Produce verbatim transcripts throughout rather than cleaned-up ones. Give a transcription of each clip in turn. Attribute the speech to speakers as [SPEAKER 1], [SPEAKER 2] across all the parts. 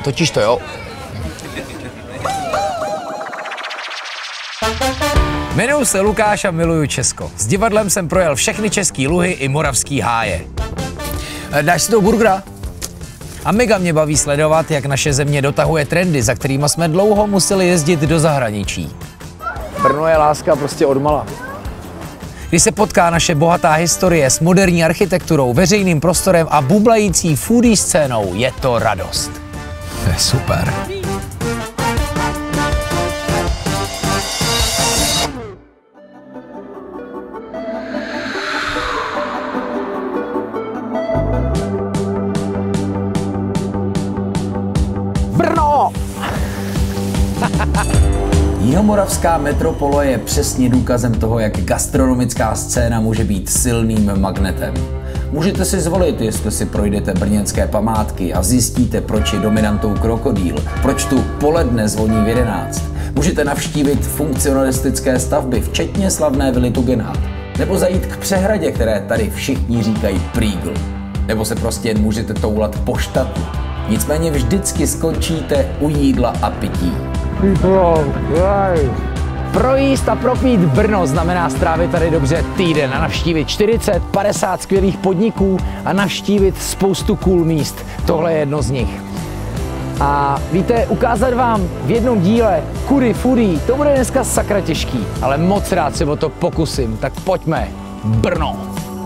[SPEAKER 1] Totiž to jo. Jmenuji se Lukáš a miluju Česko. S divadlem jsem projel všechny český luhy i moravský háje. Dáš si toho burgera? A mega mě baví sledovat, jak naše země dotahuje trendy, za kterými jsme dlouho museli jezdit do zahraničí. Brno je láska prostě odmala. Když se potká naše bohatá historie s moderní architekturou, veřejným prostorem a bublající foodie scénou, je to radost. To je super. Brno! Jihomoravská metropole je přesně důkazem toho, jak gastronomická scéna může být silným magnetem. Můžete si zvolit, jestli si projdete brněnské památky a zjistíte, proč je dominantou krokodýl, proč tu poledne zvoní v jedenáct. Můžete navštívit funkcionalistické stavby, včetně slavné vily Tugendhat. Nebo zajít k přehradě, které tady všichni říkají Prýgl. Nebo se prostě jen můžete toulat po štatu. Nicméně vždycky skončíte u jídla a pití. Projíst a propít Brno znamená strávit tady dobře týden a navštívit čtyřicet padesát skvělých podniků a navštívit spoustu cool míst. Tohle je jedno z nich. A víte, ukázat vám v jednom díle kudy foodie, to bude dneska sakra těžký, ale moc rád se o to pokusím, tak pojďme, Brno!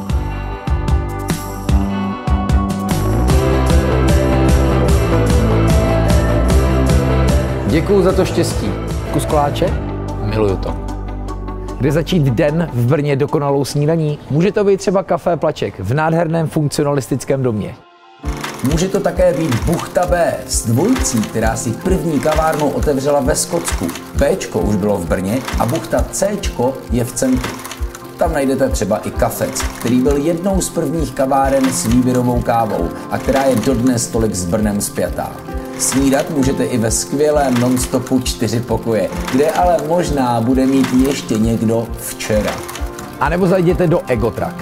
[SPEAKER 1] Děkuju za to štěstí. Kus koláče? Miluju to. Kde začít den v Brně dokonalou snídaní? Může to být třeba Café Plaček v nádherném funkcionalistickém domě. Může to také být Buchta B s dvojicí, která si první kavárnu otevřela ve Skotsku. Bčko už bylo v Brně a Buchta Cčko je v centru. Tam najdete třeba i Kafec, který byl jednou z prvních kaváren s výběrovou kávou a která je dodnes tolik s Brnem spjatá. Snídat můžete i ve skvělém non-stopu čtyři pokoje, kde ale možná bude mít ještě někdo včera. A nebo zajděte do Egotrack.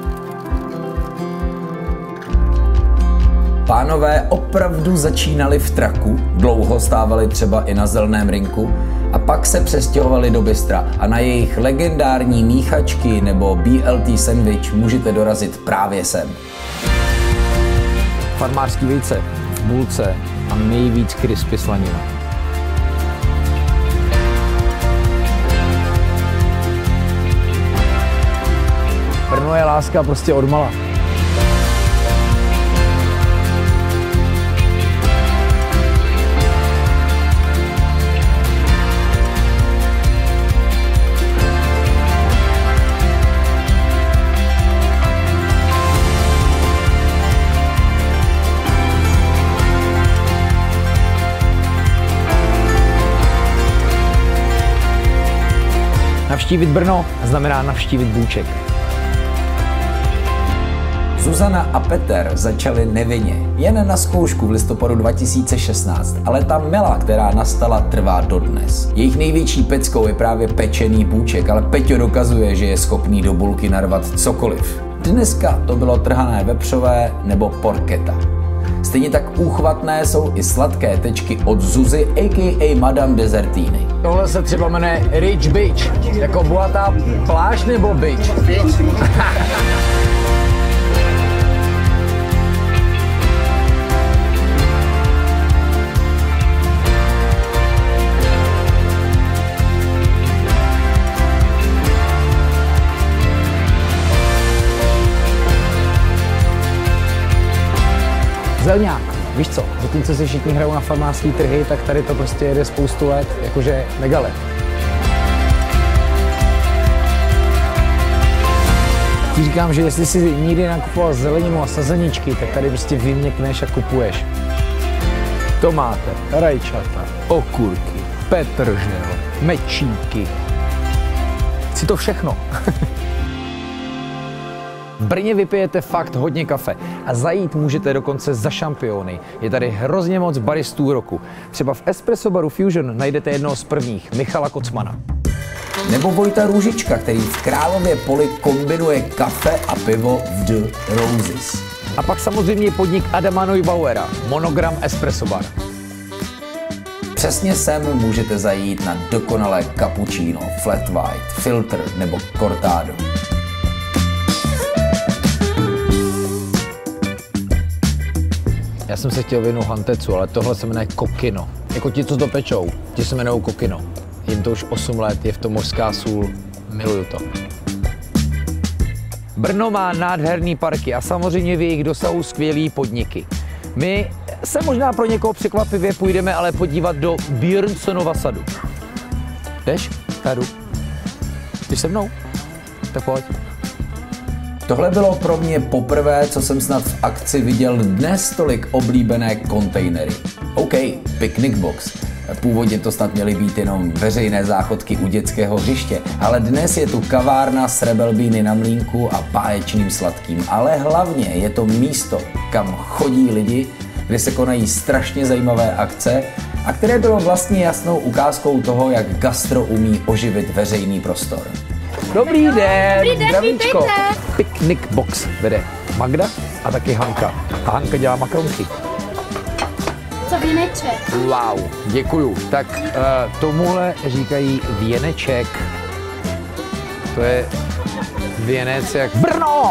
[SPEAKER 1] Pánové opravdu začínali v traku, dlouho stávali třeba i na Zeleném rynku a pak se přestěhovali do Bystra a na jejich legendární míchačky nebo B L T sandwich můžete dorazit právě sem. Farmářský vejce v bulce a nejvíc crispy slanina. Brno je láska prostě odmala. Navštívit Brno znamená navštívit Bůček. Zuzana a Petr začali nevinně, jen na zkoušku v listopadu dva tisíce šestnáct, ale ta mela, která nastala, trvá dodnes. Jejich největší peckou je právě pečený Bůček, ale Peťo dokazuje, že je schopný do bulky narvat cokoliv. Dneska to bylo trhané vepřové nebo porketa. Stejně tak úchvatné jsou i sladké tečky od Zuzy, a k a. Madame Desertini. Tohle se třeba jmenuje Rich Bitch, jako bohatá pláž nebo bitch? Bitch. Zelňák, víš co, zatímco se všichni hrajou na farmářský trhy, tak tady to prostě jede spoustu let, jakože mega let. Ti říkám, že jestli si nikdy nakupoval zeleninu a sazeničky, tak tady prostě vyměkneš a kupuješ tomáte, rajčata, okurky, petržel, mečíky. Chci to všechno. V Brně vypijete fakt hodně kafe a zajít můžete dokonce za šampiony. Je tady hrozně moc baristů roku. Třeba v espresso baru Fusion najdete jednoho z prvních, Michala Kocmana. Nebo Vojta Růžička, který v Králově Poli kombinuje kafe a pivo v The Roses. A pak samozřejmě podnik Adama Neubauera, Monogram Espresso Bar. Přesně sem můžete zajít na dokonalé cappuccino, flat white, filtr nebo cortado. Já jsem se chtěl věnout Hantecu, ale tohle se jmenuje Kokino. Jako ti, co to pečou, ti se jmenují Kokino. Jim to už osm let, je v tom mořská sůl, miluju to. Brno má nádherný parky a samozřejmě v jejich dosahu skvělý podniky. My se možná pro někoho překvapivě půjdeme ale podívat do Björnsonova sadu. Jdeš? Já jdu. Jdeš se mnou? Tak pojď. Tohle bylo pro mě poprvé, co jsem snad v akci viděl dnes tolik oblíbené kontejnery. OK, picnic box. Původně to snad měly být jenom veřejné záchodky u dětského hřiště, ale dnes je tu kavárna s rebelbíny na mlýnku a báječným sladkým. Ale hlavně je to místo, kam chodí lidi, kde se konají strašně zajímavé akce a které bylo vlastně jasnou ukázkou toho, jak gastro umí oživit veřejný prostor. Dobrý den,
[SPEAKER 2] Dobrý den,
[SPEAKER 1] zdravíčko. Picnic box vede Magda a taky Hanka. A Hanka dělá makaronky.
[SPEAKER 2] Co věneček?
[SPEAKER 1] Wow, děkuju. Tak uh, tomuhle říkají věneček. To je věnec jak Brno!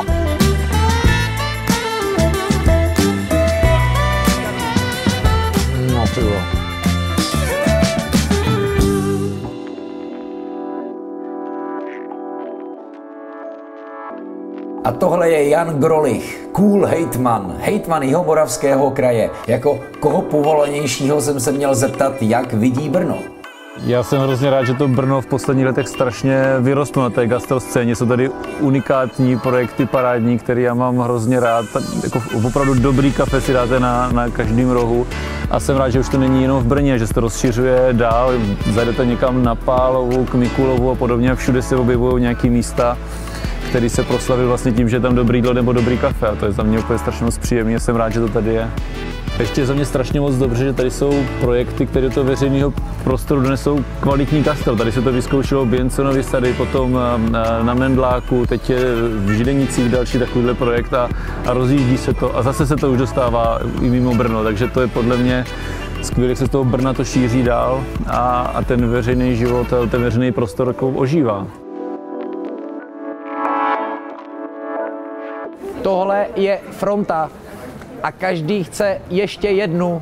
[SPEAKER 1] No, pivo. A tohle je Jan Grolich, cool hejtman, hejtman Jihomoravského kraje. Jako koho povolanějšího jsem se měl zeptat, jak vidí Brno.
[SPEAKER 3] Já jsem hrozně rád, že to Brno v posledních letech strašně vyrostlo na té gastroscéně. Jsou tady unikátní projekty parádní, které já mám hrozně rád. Jako opravdu dobrý kafe si dáte na, na každém rohu. A jsem rád, že už to není jenom v Brně, že se to rozšiřuje dál. Zajdete někam na Pálovu, k Mikulovu a podobně. Všude se objevují nějaké místa, který se proslaví vlastně tím, že je tam dobrý jídlo nebo dobrý kafe. A to je za mě úplně strašně moc příjemné. Jsem rád, že to tady je. Ještě je za mě strašně moc dobře, že tady jsou projekty, které do toho veřejného prostoru donesou kvalitní gastro. Tady se to vyzkoušelo v Björnsonově sady, potom na Mendláku, teď je v Židenicích další takovýhle projekt a, a rozjíždí se to. A zase se to už dostává i mimo Brno, takže to je podle mě skvělé, jak se z toho Brna to šíří dál a, a ten veřejný život, ten veřejný prostor jako ožívá.
[SPEAKER 1] Tohle je fronta a každý chce ještě jednu.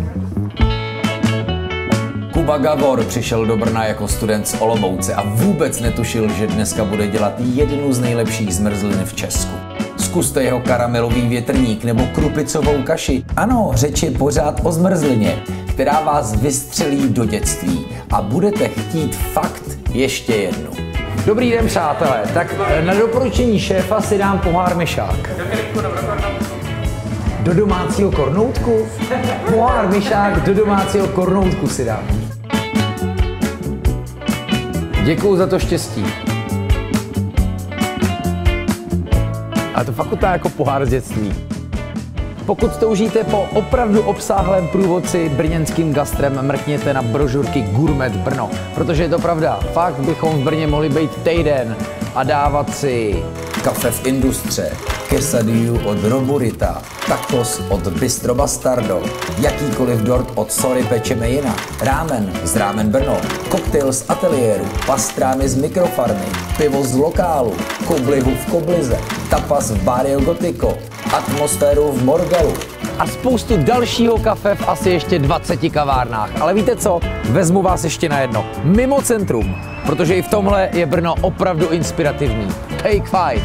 [SPEAKER 1] Kuba Gavor přišel do Brna jako student z Olomouce a vůbec netušil, že dneska bude dělat jednu z nejlepších zmrzlin v Česku. Zkuste jeho karamelový větrník nebo krupicovou kaši. Ano, řeč je pořád o zmrzlině, která vás vystřelí do dětství a budete chtít fakt ještě jednu. Dobrý den, přátelé. Tak na doporučení šéfa si dám pohár myšák. Do domácího kornoutku? Pohár myšák do domácího kornoutku si dám. Děkuju za to štěstí. A to fakt to jako pohár z dětství. Pokud toužíte po opravdu obsáhlém průvodci brněnským gastrem, mrkněte na brožurky Gourmet Brno, protože je to pravda, fakt bychom v Brně mohli být týden a dávat si kafe v Industře, quesadillu od Roburita, tacos od Bistro Bastardo, jakýkoliv dort od Sorry pečeme jinak, rámen z Rámen Brno, koktejl z ateliéru, pastrámy z mikrofarmy, pivo z lokálu, koblihu v Koblize, tapas v Barrio Gotico, atmosféru v Morgalu a spoustu dalšího kafe v asi ještě dvaceti kavárnách. Ale víte co? Vezmu vás ještě na jedno. Mimo centrum, protože i v tomhle je Brno opravdu inspirativní. Take five.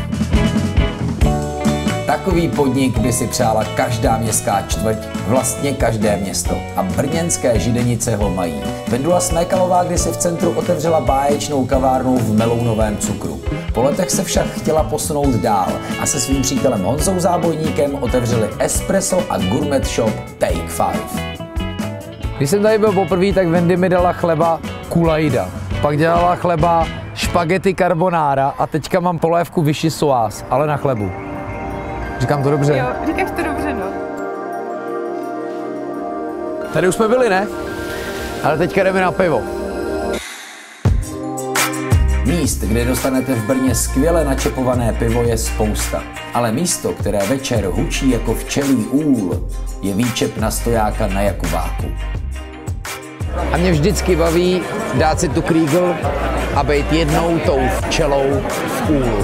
[SPEAKER 1] Takový podnik by si přála každá městská čtvrť, vlastně každé město. A brněnské Židenice ho mají. Vendula Smékalová kdysi v centru otevřela báječnou kavárnu v melounovém cukru. Po letech se však chtěla posunout dál a se svým přítelem Honzou Zábojníkem otevřeli espresso a gourmet shop Take Five. Když jsem tady byl poprvé, tak Wendy mi dala chleba kulajda. Pak dělala chleba špagety carbonara a teďka mám polévku vichyssoise, ale na chlebu. Říkám to dobře?
[SPEAKER 2] Jo, říkáš to dobře, no.
[SPEAKER 1] Tady už jsme byli, ne? Ale teďka jdeme na pivo. Míst, kde dostanete v Brně skvěle načepované pivo, je spousta. Ale místo, které večer hučí jako včelí úl, je výčep na stojáka na Jakuváku. A mě vždycky baví dát si tu Kriegl a být jednou tou včelou v úlu.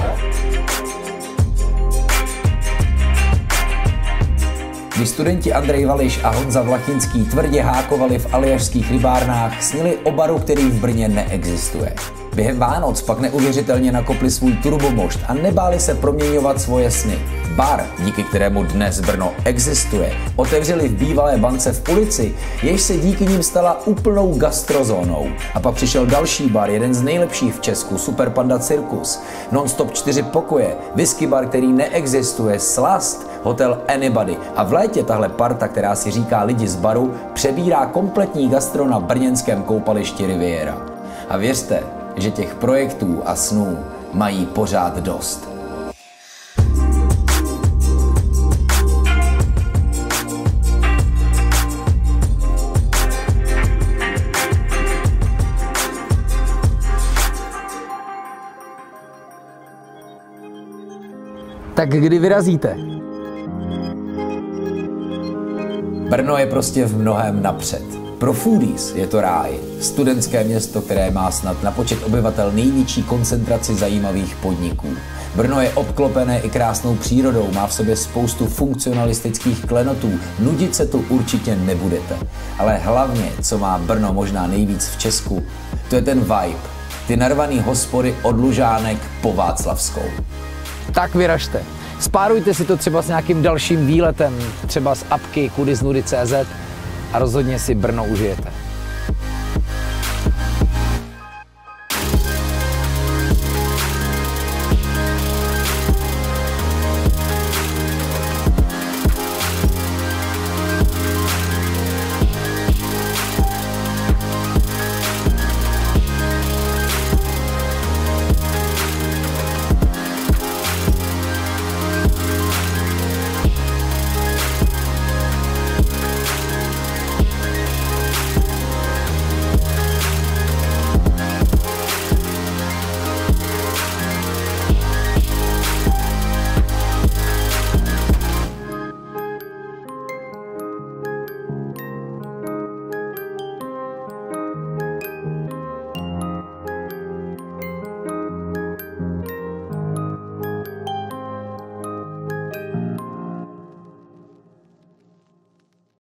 [SPEAKER 1] Když studenti Andrej Vališ a Honza Vlachinský tvrdě hákovali v aljašských rybárnách, snili o baru, který v Brně neexistuje. Během Vánoc pak neuvěřitelně nakopli svůj turbomošt a nebáli se proměňovat svoje sny. Bar, díky kterému dnes Brno existuje, otevřeli v bývalé bance v ulici, jež se díky nim stala úplnou gastrozónou. A pak přišel další bar, jeden z nejlepších v Česku, Super Panda Circus, non-stop čtyři pokoje, whisky bar, který neexistuje, Slast, hotel Anybody. A v létě tahle parta, která si říká lidi z baru, přebírá kompletní gastro na brněnském koupališti Riviera. A věřte, že těch projektů a snů mají pořád dost. Tak kdy vyrazíte? Brno je prostě v mnohém napřed. Pro foodies je to ráj. Studentské město, které má snad na počet obyvatel největší koncentraci zajímavých podniků. Brno je obklopené i krásnou přírodou, má v sobě spoustu funkcionalistických klenotů, nudit se tu určitě nebudete. Ale hlavně, co má Brno možná nejvíc v Česku, to je ten vibe. Ty narvaný hospody od Lužánek po Václavskou. Tak vyražte. Spárujte si to třeba s nějakým dalším výletem, třeba z apky kudy z nudy tečka cé zet a rozhodně si Brno užijete.